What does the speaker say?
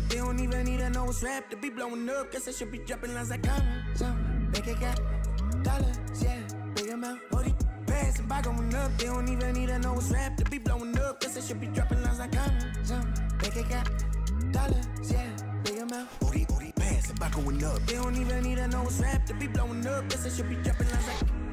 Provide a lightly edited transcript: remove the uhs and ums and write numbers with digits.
They don't even need to know what's rap to be blowing up. Guess I should be dropping lines like I'm some. Make it got dollars, yeah, big amount. All these passing by going up. They don't even need to know what's rap to be blowing up. Guess I should be dropping lines like I'm some. Make it got dollars, yeah, big amount. All these passing by going up. They don't even need to know what's rap to be blowing up. Guess I should be dropping lines like